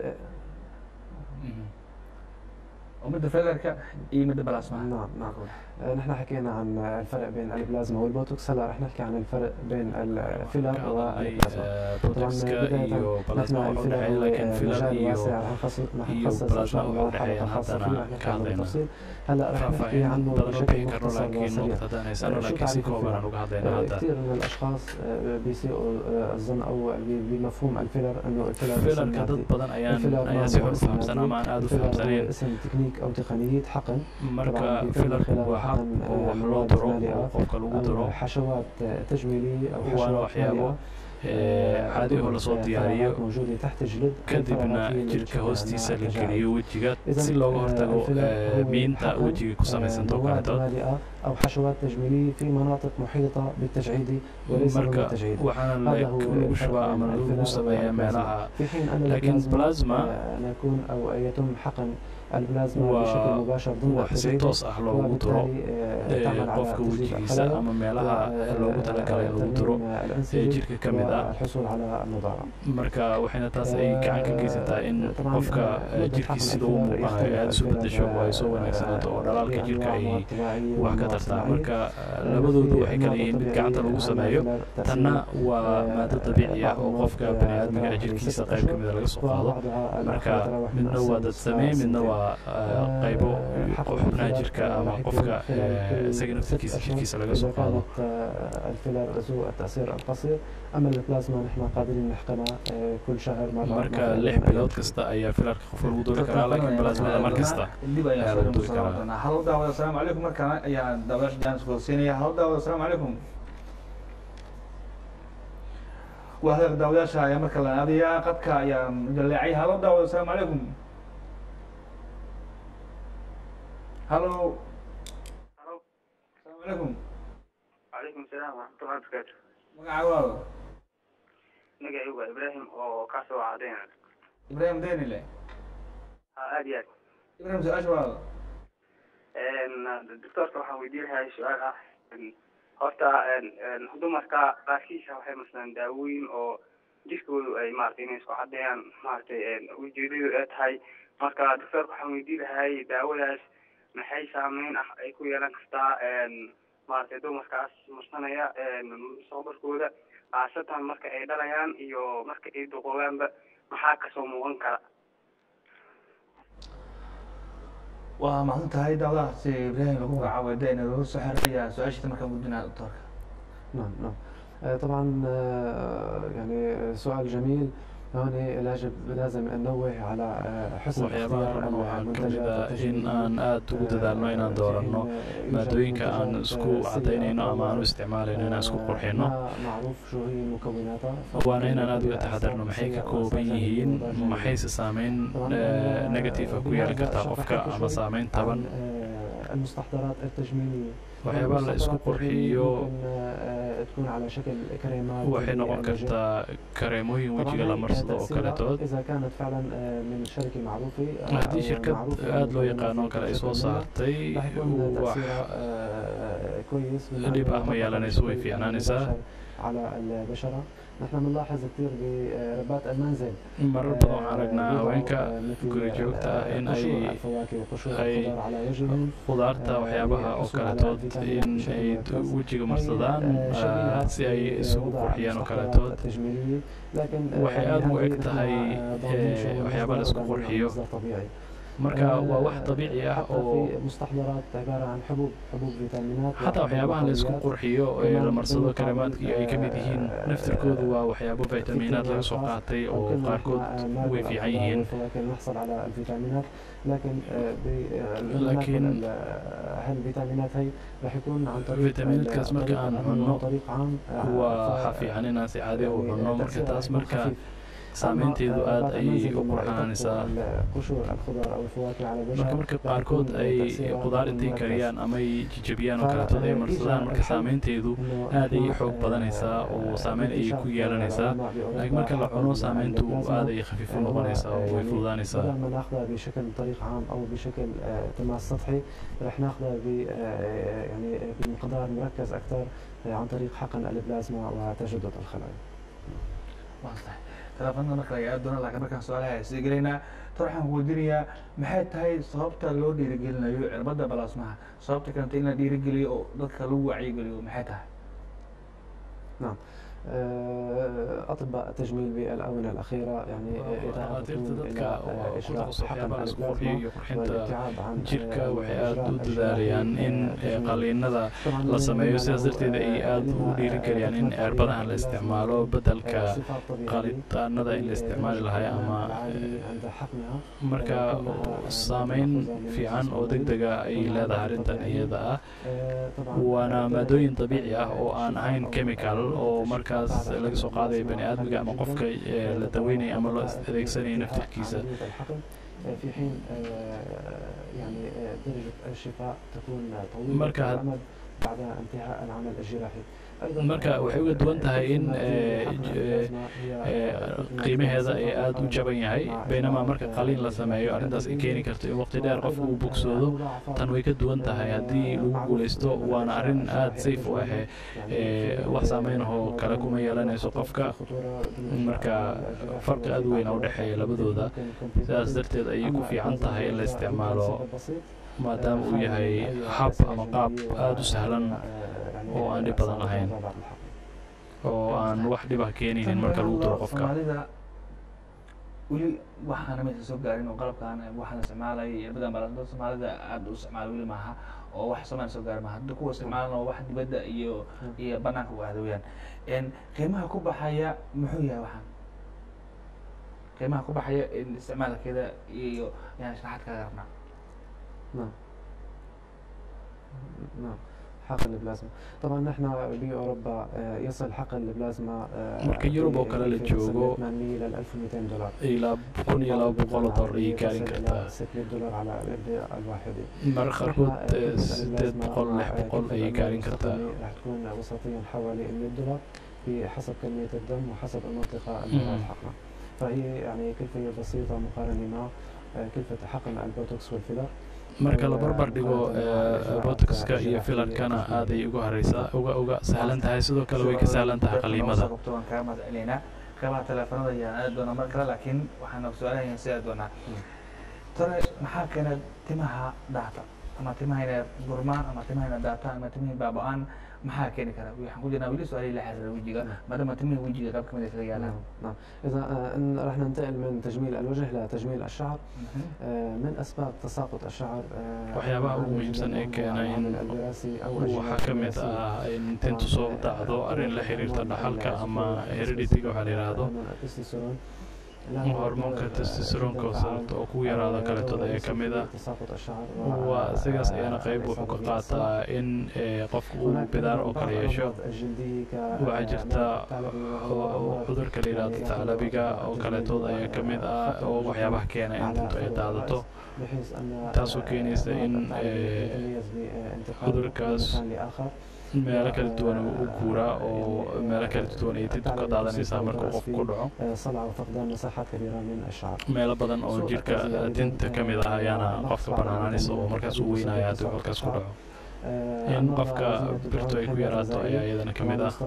ومدة فيلركا اي مدة بلازما نعم نعم نحن حكينا عن الفرق بين البلازما والبوتوكس هلا رح نحكي عن الفرق بين الفيلر والبلازما بوتوكسكا iyo بلازما waxa u dhexeeya laakiin filler iyo iyo بلازما waxa u dhexeeya haddana ka hadlayna هلا رح نحكي عنه بشكل مختصر laakiin waqtidan aysan laakiin si kooban aan uga hadlayna hadda كثير من الاشخاص بيسيئوا الظن او بمفهوم الفيلر انه الفيلر fillerka dad badan ayaan ayaa si xor u fahamsan ama aan aad u fahamsanayn اسم تكنيك او تقنيه حقن marka fillerku waa xaq oo wax loo duro oo qofka lagu duro حشوات تجميليه او waana waxyaabo caadi oo lasoo diyaariyo kadibna jirka hoostiisa la geliyo wejiga si looga hortago miinta wejiga ku samaysanto kaleetood أو حشوات تجميلية في مناطق محيطة بالتجعيد وليس بالتجعيد. وحنا lagu shubaa ama lagu sameeyaa meelaha في حين أن laakiin plasma يكون أو يتم حقن البلازما بشكل مباشر ضمن si toos ah loogu duro qofka wejigiisa ama meelaha loogu talagalay lagu duro ee jirka ka mid ah الحصول على النضارة. marka waxayna taas ay gacan ka geysataa in qofka jirkiisa sida uu muuqanayo aad isu bedesho oo ay soo wanaagsanaato oo dhalaalka jirka ay wax ka tartaa marka labadoodu waxay kala yihiin mid gacanta lagu sameeyo tanna waa maado dabiici ah oo qofka bani aadmiga jirkiisa qayb ka mid laga soo qaado marka midna waa dad sameey midna waa qaybo xubnaha jirka ama qofka isaga naftiisa jirkiisa laga soo qaado الفيلر ذو التأثير القصير أما البلازما نحن قادرين نحقنها كل شهر مرة marka lix bilood kasta ayaa filarka qofka lagu duri karaa laakiin plasmada mar kasta dib ayaa lagu duri karaa halo daawada assalaamu calaykum markaan ayaan daawadaasha jaan isku siinaya halo daawada assalaamu calaykum waa hadal daawadaasha ayaa marka la aadayaa qadka ayaan jaleecay halo daawada assalaamu calaykum halo halo assalaamu calaykum وعليكم السلام ورحمة الله وبركاته magacaaga walaal magacaygu waa ibraahim oo ka soo cadeyn ibraahim denile ha aad iyo aad ibraahim su-aasha walaal doctorka waxaan weydiin lahay su-aal ah horta dumarka qaarkiisa waxay masalan daawooyin oo jirkoodu ay maaragtay inay isku cadeeyaan maaragtay ujeedadu ay tahay marka doctorka waxaan weydiin lahay daawadaas maxay saameyn ah ay ku yeelan kartaa maaragtay dumarkaas marsanaya mustaqbalkooda khaasatan marka ay dhalayaan iyo marka ay duqoobaanba maxaa kasoo muuqan kara waa mahadsan tahay daawadahaasi ibraahim lagu magacaabay da inaad uga soo xeraya su-aashiisa markaan gudbinaa doctorka نعم نعم طبعا يعني سؤال جميل هون يجب لازم ننوه على حسن اختيار المنتجات in aan aad ugu dadaalno inaan dooranno maadooyinka aan isku cadaynayno ama aan u isticmaalayno inaan isku qurxino waana inaan aad uga taxadarno maxay ka kooban yihiin maxayse saameyn negative ku yeelan kartaa qofka ama saameyn taban المستحضرات التجميلية waxyaabaa la isku qurxiyo waxay noqon kartaa kareemooyin wejiga la marsado oo kaletood haddii shirkad aada loo yaqaano oo kale ay soo saartay wax dhib ah ma yeelanayso way fiicnaanaysaa نحن بنلاحظ كثير بربات المنزل marar badan waxaan aragnaa haweenka guri joogta ah in ay ay khudaarta waxyaabaha oo kaletood in ay wejiga marsadaan si ay isugu qurxiyaan oo kaletood waxay aada u eg tahay waxyaaba la isku qurxiyo marka waa wax dabiici ah oo xataa waxyaabaha la isku qurxiyo ee la marsado kareemaadka ay ka mid yihiin naftirkoodu waa waxyaabo faytamiinaad laga soo qaatay oo qaarkood way fiican yihiin laakiin faytamiinaadkaas marka aan cunno waa fiican inaan si caadi u cunno marka taas marka saameynteedu aad ayay u qurxanaanaysaa marka marka qaarkood ay khudaar intay kariyaan ama ay jijabiyaan oo kaletood ay marsadaan marka saameynteedu aad ayay xoog badanaysaa oo saameyn ayay ku yeelanaysaa laakiin marka la cuno saameyntu aad ayay khafiif u noqonaysaa oo way fududaanaysaa بشكل طريق عام او بشكل تماس سطحي رح ناخذها ب يعني بمقدار مركز اكثر عن طريق حقن البلازما وتجدد الخلايا. telefoonada marka laga aadi doona laakiin markaan su-aalaha sii gelaynaa tar waxaan weydiinayaa maxay tahay sababta loo dhiirigelinayo cirbadda balaasmaha sababta keentay in la dhiirigeliyo oo dadka lagu wacyigeliyo maxay tahay نعم أطباء التجميل بالآونة الأخيرة يعني يتعاطون إلى إجراء حقن البلازما والابتعاد عن jirka waxay aad u dadaalayaan in qaliinada la sameeyo sidaas darteed ay aad u dhiirigeliyaan in cirbadahan la isticmaalo bedelka qalitaanada in la isticmaali lahay ama marka saameyn fiican oo degdega ay leedahay arrintan iyada ah waana maadooyin dabiici ah oo aan ahayn chemical oo markaas laga soo qaadayo bani aadmiga ama qofka la daweynaya ama loo adeegsanayo naftirkiisa في حين يعني درجة الشفاء تكون طويلة marka بعد انتهاء العمل الجراحي. marka waxay uga duwan tahay in qiimaheeda ay aada u jaban yahay baynamaa marka qaliin la sameeyo arrintaas ay keeni karto in waqti dheer qofka uu bogsoodo tan way ka duwan tahay haddii lagu guulaysto waana arrin aada safe u ahe wax saameynahoo kale kuma yeelanayso qofka marka farqi aada u weyn a udhexeeya labadooda sidaas darteed ayay ku fiican tahay in la isticmaalo maadaama uu yahay hab ama qaab aada u sahlan oo aan dhib badan lahayn oo aan wax dhibah keenaynin marka lagu duro qofka soomaalida weli waxaana meesha soo gaarin oo qalabkan waxaan isticmaalay badan baa soomaalida aada u isticmaala weli maaha oo wax Soomaaliya soo gaar maaha hadda kuwa isticmaalana wax dibadda iyo iyo banaanka u aadayaan qiimaha ku baxaya muxuu yahay waxaan qiimaha ku baxaya isticmaalkeeda iyo yani sharaxaad kaga rabnaa نعم نعم حقن البلازما طبعا نحن باوروبا يصل حقن البلازما marka Yurub oo kale la joogo إلى ألف ومئتين دولار ilaa kun iyo laba boqol oo dollar ayay gaarin kartaa ستمئة دولار على الوحدة الواحدة marka qaarkood sideed boqol lix boqol ayay gaarin kartaa راح تكون وسطيا حوالي مئة دولار بحسب كمية الدم وحسب المنطقة المراد حقنها فهي يعني كلفة بسيطة مقارنة مع كلفة حقن البوتوكس والفيلر marka la barbar dhigo botoxka iyo filarkana aad ay uga hareysaa uga uga sahlan tahay sidoo kale way ka sahlan tahay qaliimada waan kaa mahadcelinaa qeybaha teleefanada ayaan aadi doonaa mar kale laakiin waxaan su-aalahayn si aad doonaa tore maxaa keena timaha daata ama timaha inay gurmaan ama timaha inay daataan ama timaha baaba-aan maxaa keeni kara waxaan ku jirnaa weli su-aalihi la xiriira wejiga maadaama timaha wejiga qayb kamid ay kaga yaalaan نعم إذا رح ننتقل من تجميل الوجه لتجميل الشعر من أسباب تساقط الشعر waxyaabaha ugu muhiimsan ee keena in waxaa ka mid ah in tintu soo dhacdo arrin la xiriirta dhaxalka ama heredity-ga waxaa la yidhaahdo hormoonka testosteronka oo ku yaraada kaleetooda ee ka mid ah waa sidaas ayana qayb wuxuu ka qaataa in qofku uu bidaar oo kale yeesho waxaa jirta cudurka la yidhaahdo thalabiga oo kaleetooda ayaa ka mid ah oo waxyaabaha keena in tintu ay daadato taasoo keenaysa in cudurkaas meelo kala duwan u guuraa oo meelo kala duwan ay tintu ka daadanaysaa marka qofku ku dhaco meelo badan oo jirka tinta ka mid ah ayaana qofka banaananaysa oo markaas u weynaya haddii halkaas ku dhaco in qofka birtu ay ku yaraato ayaa iyadana ka mid ah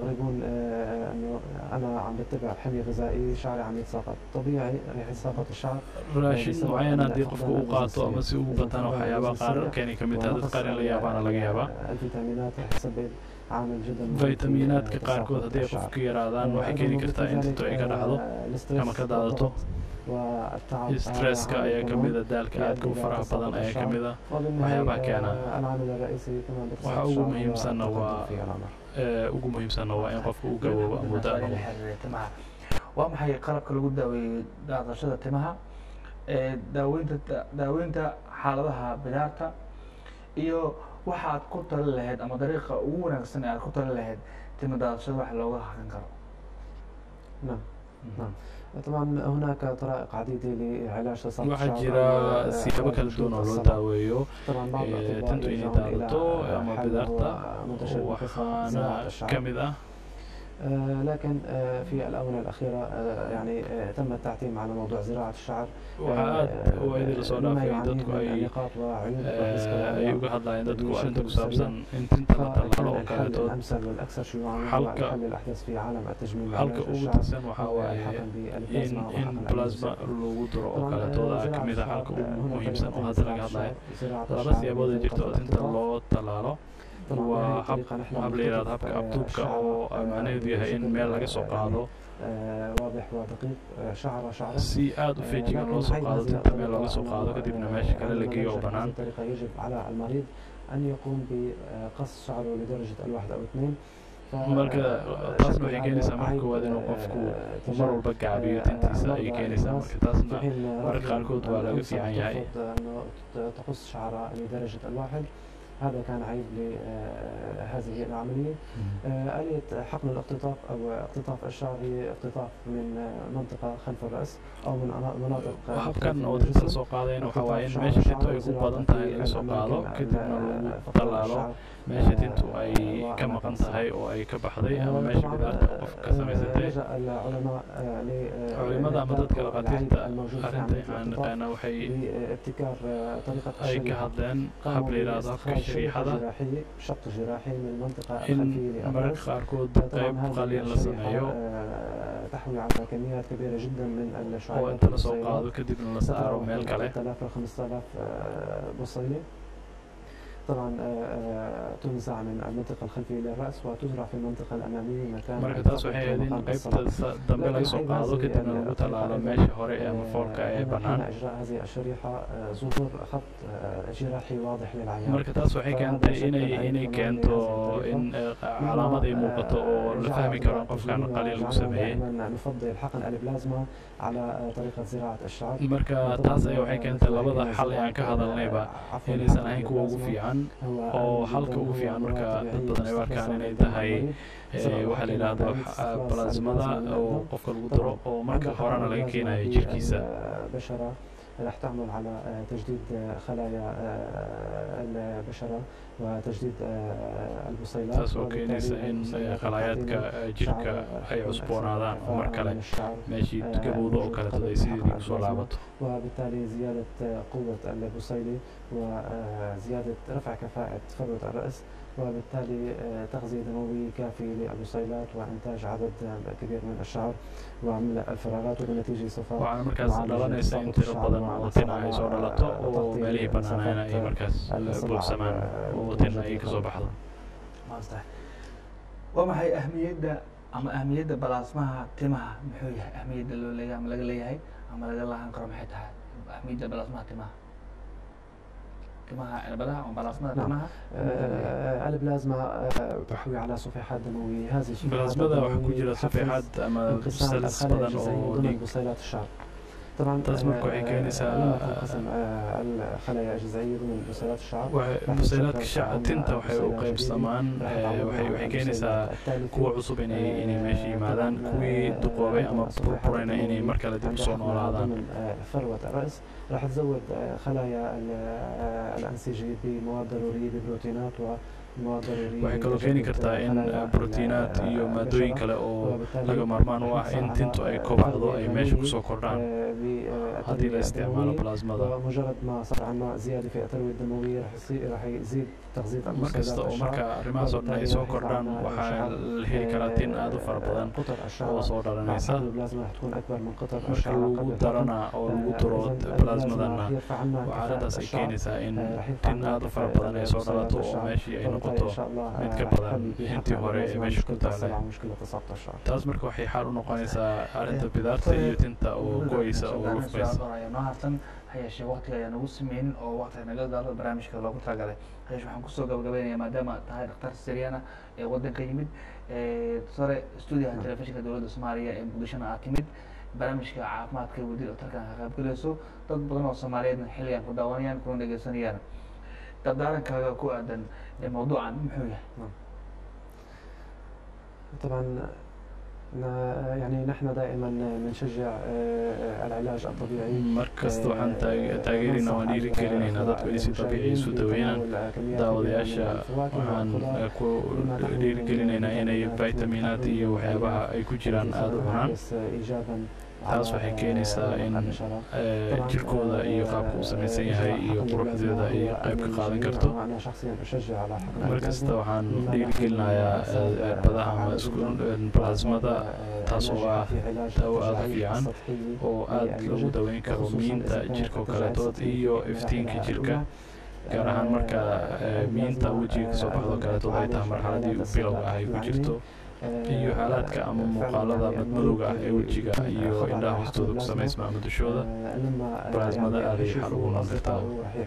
raashin معين haddii qofku uu qaato ama si ugu batana waxyaabaha qaar keeni ka mid tahay dad qaar in la yaabaana laga yaabaa faytamiinaadka qaarkood haddii ay qofku yaraadaan waxay keeni kartaa in tintu ay ka dhacdo ama ka daadato stresska ayaa ka mid a daalka aadka u faraha badan ayaa ka mid a waxyaabaha keena waxa ugu muhiimsanna waa ugu muhiimsanna waa in qofku uu gaboobo muddo ama waa maxay qalabka lagu daaweeyo daadashada timaha daaweynta daaweynta xaaladaha bidaarta iyo waxa aad ku talin lahayd ama dariiqa ugu wanaagsan ee aad ku talin lahayd timo daadashada wax looga hakan karo نعم نعم طبعا هناك طرائق عديدة لعلاج تساقط waxaa jira siyaabo kala duwan oo loo daaweeyo tintu inay daadato ama bidaarta waxaana ka mid ah لكن في الآونة الأخيرة يعني تم التعتيم على موضوع زراعة الشعر مما يعني نقاط وعيوب ay uga hadlayeen dadku arrinta ku saabsan in tinta la tallaalo oo kaleetood الأمثل والأكثر شيوعا هو حل الأحداث في عالم التجميل halka ugu tirsan waxaa waaye in in plasma lagu duro oo kaleetooda ka mid ah halka ugu muhiimsan oo hadda laga hadlayo laba siyaabood ay jirto oo tinta loo tallaalo waa hab hab la yidhahdo habka abtuubka oo macnaheedu yahay in meel laga soo qaado si aada u feejigan loo soo qaado tinta meel looga soo qaado kadibna meesha kale la geeyo oo bannaan أن يقوم بقص شعره لدرجة الواحد أو اثنين marka taasna waxay keenaysaa marka koowaad inuu qofku mar walba gacbiyo tintiisa ayay keenaysaa marka taasna marka qaarkood waa laga fiican yahay تقص شعره لدرجة الواحد هذا كان عيب لهذه العملية. آلية حقن الاقتطاف أو اقتطاف الشعر هي اقتطاف من منطقة خلف الرأس أو من مناطق habkan oo tinta la soo qaadayna waxaa waaye in meesha tintu ay ku badan tahay laga soo qaado kadibna lagu tallaalo meesha tintu ay ka maqan tahay oo ay ka baxday ama meesha bidaarta qofka ka samaysatay culimada ama dadka dhaqaatiirta arrinta aan naqaana waxay ay ka hadleen hab la yidhaahdo habka shariixada in mararka qaarkood qayb qaliin la sameeyo تحوي على كميات كبيرة جدا من الشعيرات oo inta la soo qaado kadibna la saaro meel kale ثلاثة إلى خمسة آلاف بصيلة طبعا تنزع من المنطقة الخلفية للرأس وتزرع في المنطقة الأمامية مكان marka taas waxay ahayd in qaybta dambe laga soo qaado kadibna lagu tallaalo meesha hore ee ama foolka ee bannaan إجراء هذه الشريحة ظهور خط جراحي واضح للعيان marka taas waxay keentay inay inay keento in calaamad ay muuqato oo la fahmi karo qofkan qaliin lagu sameeyey نفضل حقن البلازما على طريقة زراعة الشعر marka taas ay waxay keentay labada xal ee aan ka hadalnayba inaysan ahayn kuwa ugu fiican oo halka ugu fiican marka dad badan ay u arkaan inay tahay waxaa la yidhaahdo plasmada oo qofka lagu daro oo marka horena laga keenayo jirkiisa بشرة راح تعمل على تجديد خلايا البشرة وتجديد البصيلات taas oo keenaysa in khalayaadka jirka ay cusboonaadaan oo mar kale meeshii gabowda oo kale ay sidii kusoo laabato وبالتالي زيادة قوة البصيلة وزيادة رفع كفاءة فروة الرأس وبالتالي تغذية دموية كافية للبصيلات وإنتاج عدد كبير من الشعر وملء الفراغات وبالنتيجة سوف waxaana markaas dhalanaysa in tiro badan oo tin ay soo dhalato oo meelihii bannaanayna ay markaas buuxsamaan oo tin ay kasoo baxdo maasta waa maxay ahmiyadda ama ahmiyadda balaasmaha timaha muxuu yahay ahmiyadda loo leeyahay ama laga leeyahay ama laga lahan karo maxay tahay ahmiyadda balaasmaha timaha كمها البلاها أو بلازما كمها البلازما تحوي على صفيحات دموية. هذه بلازما ده waxaa ku jira صفيحات ama cells badan oo dhiig بصيلات الشعر. طبعا taas marka waxay keenaysaa الخلايا الجذعية ضمن بصيلات الشعر. بصيلات الشعر tinta waxay u qaybsamaan waxay waxay keenaysaa kuwa cusub inay inay meesha yimaadaan kuwii duqoobay ama burburayna inay mar kale dib usoo noolaadaan. فروة الرأس راح تزود خلايا الأنسجة بمواد ضرورية ببروتينات ومواد ضرورية. waxay kaloo keeni kartaa in borotiinaad iyo maadooyin kale oo laga maarmaan u ah in tintu ay kobcdo ay meesha kusoo kordhaan haddii la isticmaalo balaasmada. مجرد ما صار عندنا زيادة في التروية الدموية راح يصير راح يزيد تغذية markasta oo marka arrimahaas oo dhan ay soo kordhaan waxaa la heli karaa tin aad u fara badan oo soo dhalanaysa. marka lagu darana oo lagu duro balaasmadana waxaaladaas ay keenaysaa in tin aad u fara badan ay soo dhalato oo meeshii ay noqoto mid ka badan intii hore ee meesha ku taalay. taas marka waxay xal u noqonaysaa arrinta bidaarta iyo tinta oo go'aysa oo lufmaysa. hayeshe waqtiga ayaan ugu sameyn oo waqtiga naga daado barnaamijka loogu talagalay. hayesh waxaan kusoo gabagabaynayaa maadaama tahay dhakhtar Syriana ee waddanka yimid sare stuudiyaha telefishinka dowladda Soomaaliya ee Muqdishona aad timid barnaamijka caafimaadka wadida tarkan ka qayb galayso dad badan oo Soomaaliyeed xilligan ku daawanayaan kuna dhageysanayaan dardaarankaga ku aadan ee mawduucan muxuu yahay؟ طبعا يعني نحن دائما بنشجع العلاج الطبيعي. markasta waxaan taageerinaa waan dhiirigelinaynaa dadku inay si dabiici isu daweeyaan. daawadayaasha waxaan ku dhiirigelinaynaa inay vitaminaad iyo waxyaabaha ay ku jiraan aad u cunaan. taas waxay keenaysaa in jirkooda iyo qaabka uu samaysan yahay iyo quruxdeeda ay qayb ka qaadan karto. markasta waxaan dhiirigelinayaa cirbadaha ama balaasmada taas oo ah daawo aad u fiican oo aad lagu daweyn karo miinta jirka oo kaletood iyo iftiinka jirka gaar ahaan marka miinta wejiga kasoo baxdo kaletood ay tahay marxaladii bilowga ah ay ku jirto iyo xaaladka ama muuqaalada madmadowga ah ee wejiga iyo indhaha hoostooda ku samaysma ama dushooda balaasmada aad ay xal ugu noqon kartaa.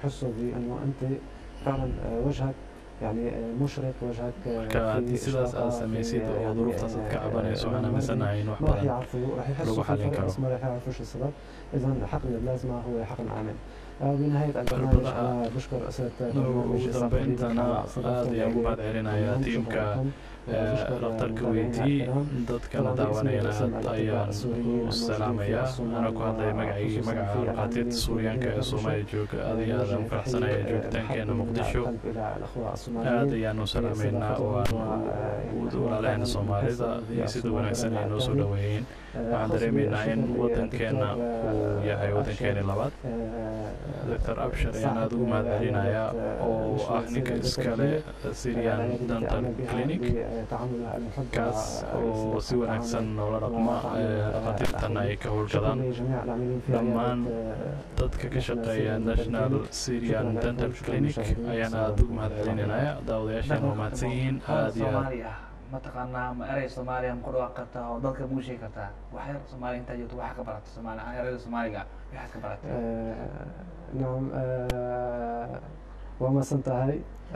يعني مشرق وجهك marka haddii sidaas aad samaysid oo duruuftaas aad ka cabanayso waxaan aaminsanahay in wax badan lagu xallin karo. ما راح يعرفوش السبب. إذا حقن البلازما هو حقن آمن. بنهاية البرنامج أنا بشكر أسرة ugu dambayntana aad ayaan ugu mahad celinayaa tiimka dhakhtarka weydii dadkana daawanayana aad ayaan u salaamayaa. anaa ku hadlaya magacaygi magaca dhakhaatiirta Suuriyaanka ee Soomaaliya jooga aad iyo aad aan u faraxsanaya joogitaankeena Muqdisho. aad ayaan u salaamaynaa oo aan walaalaheena Soomaalida iyo sida wanaagsan ay noo soo dhaweeyeen. waxaan dareemaynaa in waddankeena uu yahay waddankeeni labaad. doctor Abshir ayaan aad ugu mahad celinayaa oo ah ninka iskale Syrian Dental Clinic kaas oo si wanaagsan noola dhaqma dhakhaatiirtana ay ka howlgadaan. dhammaan dadka ka shaqeeya National Syrian Dental Clinic ayaan aad ugu mahad celinayaa. daawadayaashan waa mahadsan yihiin aad iyo aad. mataqaanaa ma erey Soomaaliya ma ku dhawaaqi kartaa oo dadka ma u sheegi kartaa waxyar Soomaaliya intaa joogto waxaa ka baratay Soomaali ahaan ereyda Soomaaliga waxaad ka baratay؟ نعم وما سنتهي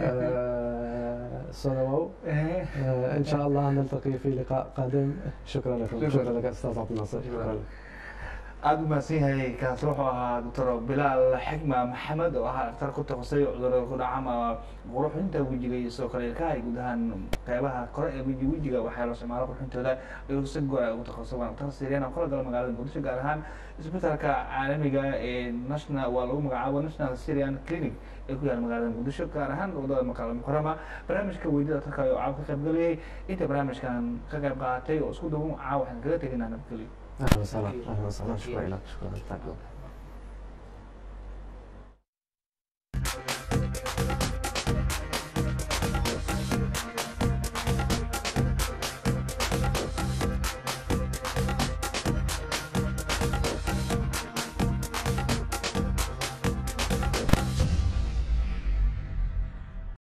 صلوا إن شاء الله نلتقي في لقاء قادم. شكرا لكم. شكرا لك أستاذ عبد الناصر. شكرا لك. aad u mahadsan yahay kaasi wuxuu ahaa doctor Bilaal Xikma Maxamed oo ahaa dhakhtar ku takhasusay cudurrada ku dhaca ama qurxinta wejiga iyo sidoo kale ilkaha guud ahaan qaybaha kore ee wejiga waxaa loo isticmaalo qurxintooda ayuu si goor ah ugu takhasusay. waa dhakhtar Syrian oo kala gala magaalada Muqdisho gaar ahaan isbitaalka caalamiga ee national waa lagu magacaabo National Syrian Clinic ee ku yaal magaalada Muqdisho gaar ahaan wadada Makala Mukarrama. barnaamijka weydida tarka oo caaw ka qayb galay inta barnaamijkan ka qayb qaatay oo isku duwan caaw waxaan kaga teginaa nabadgelyo. أهلا وسهلا. أهلا وسهلا. شكرا لك. شكرا لك.